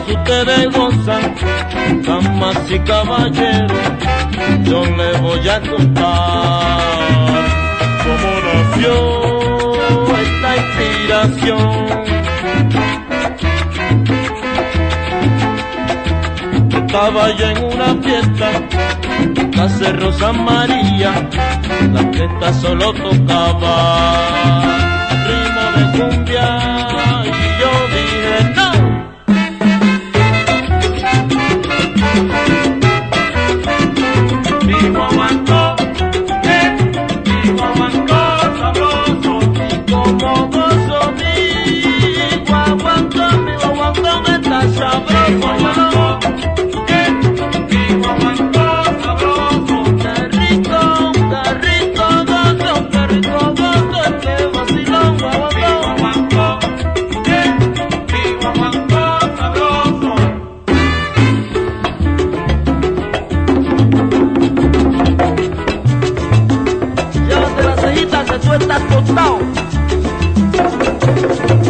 ustedes gozan, damas y caballeros, yo les voy a contar cómo nació esta inspiración. Estaba yo en una fiesta, casa Rosa María, la orquesta solo tocaba ritmo de cumbia y yo dije no. Mi guaguancó, mi guaguancó sabroso, y como gozo mi guaguancó está sabroso. Tú estás tostado.